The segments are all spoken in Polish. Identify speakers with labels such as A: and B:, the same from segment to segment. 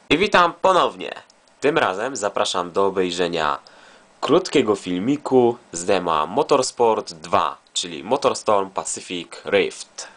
A: I witam ponownie. Tym razem zapraszam do obejrzenia krótkiego filmiku z dema Motorsport 2, czyli Motorstorm Pacific Rift.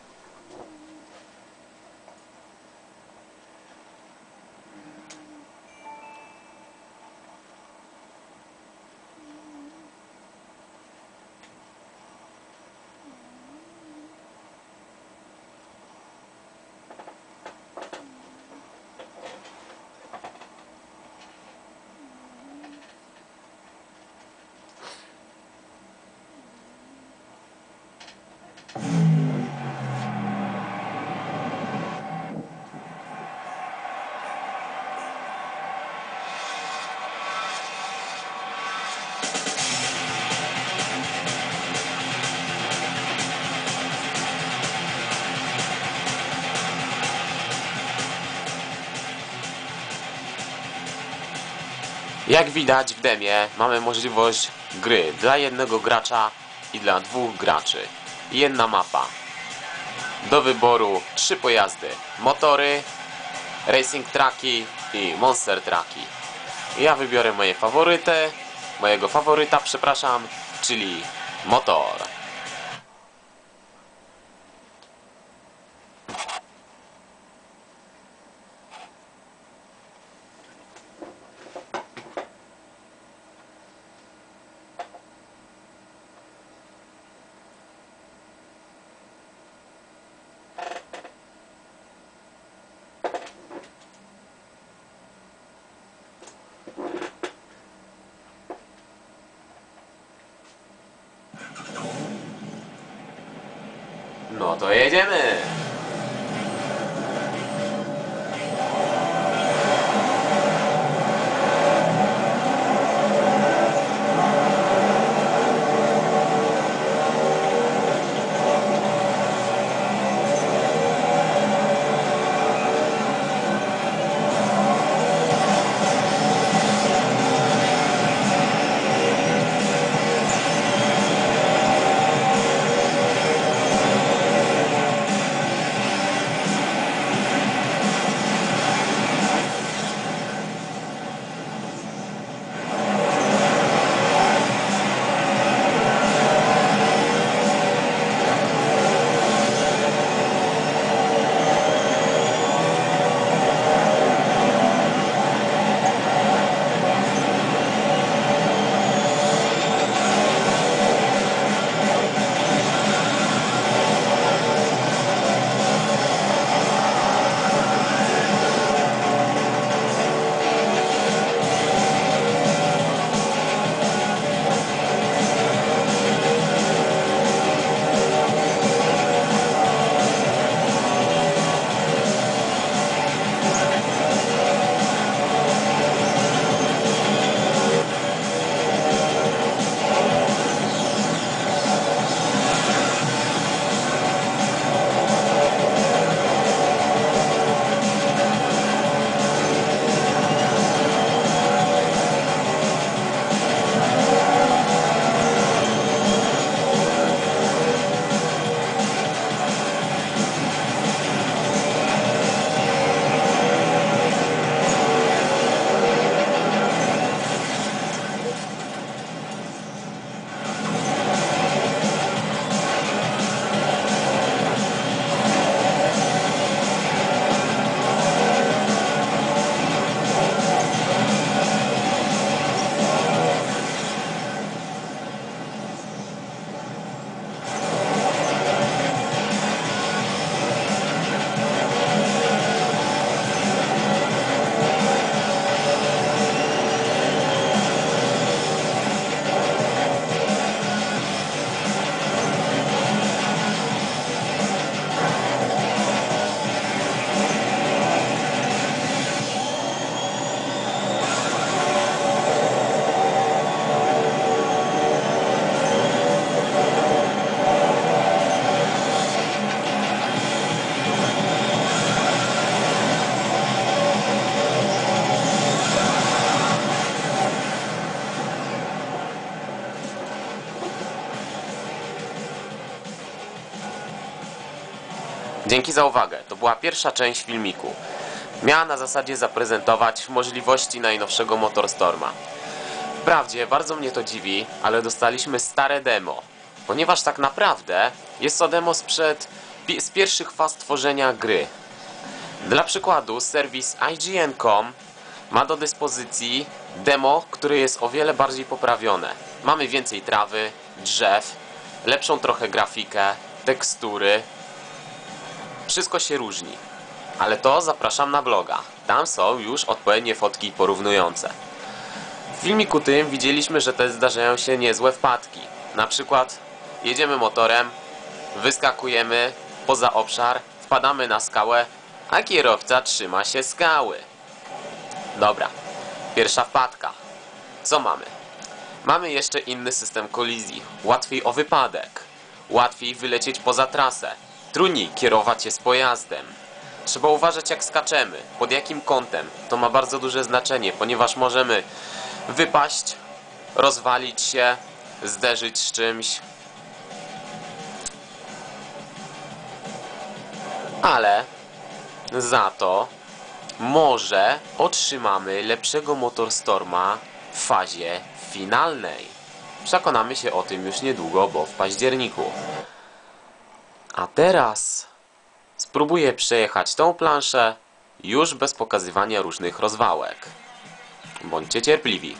A: Jak widać w demie mamy możliwość gry dla jednego gracza i dla dwóch graczy. Jedna mapa. Do wyboru 3 pojazdy. Motory, racing trucki i monster trucki. Ja wybiorę mojego faworyta, czyli motor. No to jedziemy! Dzięki za uwagę. To była pierwsza część filmiku. Miała na zasadzie zaprezentować możliwości najnowszego MotorStorma. Wprawdzie bardzo mnie to dziwi, ale dostaliśmy stare demo, ponieważ tak naprawdę jest to demo z pierwszych faz tworzenia gry. Dla przykładu serwis IGN.com ma do dyspozycji demo, które jest o wiele bardziej poprawione. Mamy więcej trawy, drzew, lepszą trochę grafikę, tekstury. Wszystko się różni. Ale to zapraszam na bloga. Tam są już odpowiednie fotki porównujące. W filmiku tym widzieliśmy, że też zdarzają się niezłe wpadki. Na przykład jedziemy motorem, wyskakujemy poza obszar, wpadamy na skałę, a kierowca trzyma się skały. Dobra, pierwsza wpadka. Co mamy? Mamy jeszcze inny system kolizji. Łatwiej o wypadek. Łatwiej wylecieć poza trasę. Trudniej kierować się z pojazdem. Trzeba uważać, jak skaczemy, pod jakim kątem. To ma bardzo duże znaczenie, ponieważ możemy wypaść, rozwalić się, zderzyć z czymś. Ale za to może otrzymamy lepszego MotorStorma w fazie finalnej. Przekonamy się o tym już niedługo, bo w październiku. A teraz spróbuję przejechać tą planszę już bez pokazywania różnych rozwałek. Bądźcie cierpliwi.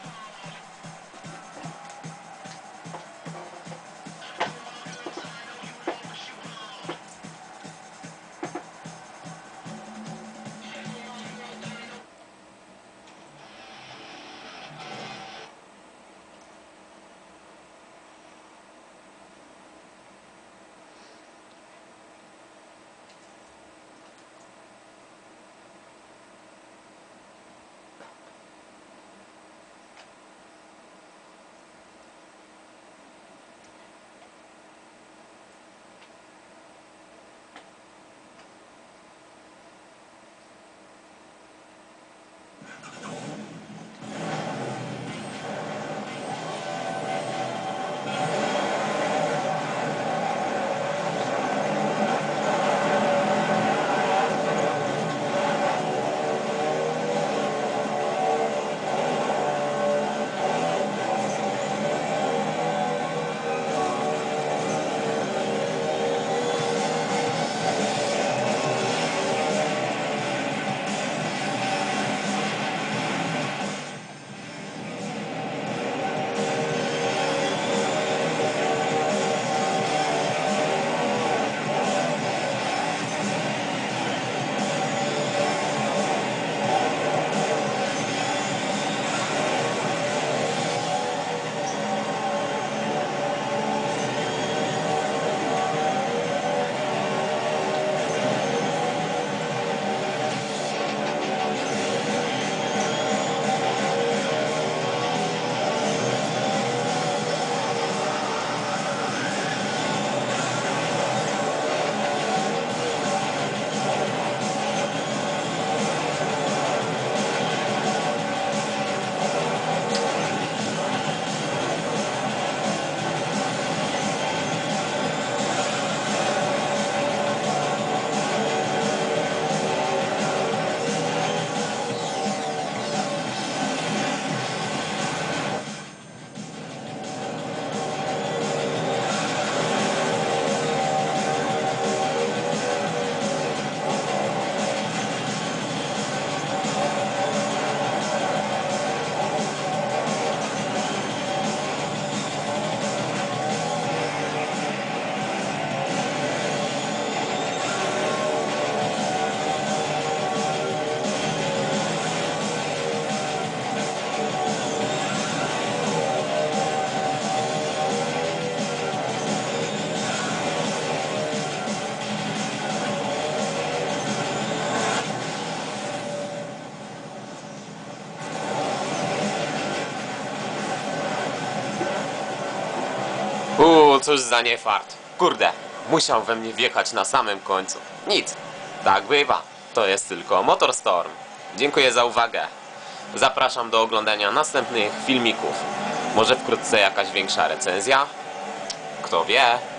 A: Cóż za niefart. Kurde, musiał we mnie wjechać na samym końcu. Nic. Tak bywa. To jest tylko MotorStorm. Dziękuję za uwagę. Zapraszam do oglądania następnych filmików. Może wkrótce jakaś większa recenzja? Kto wie?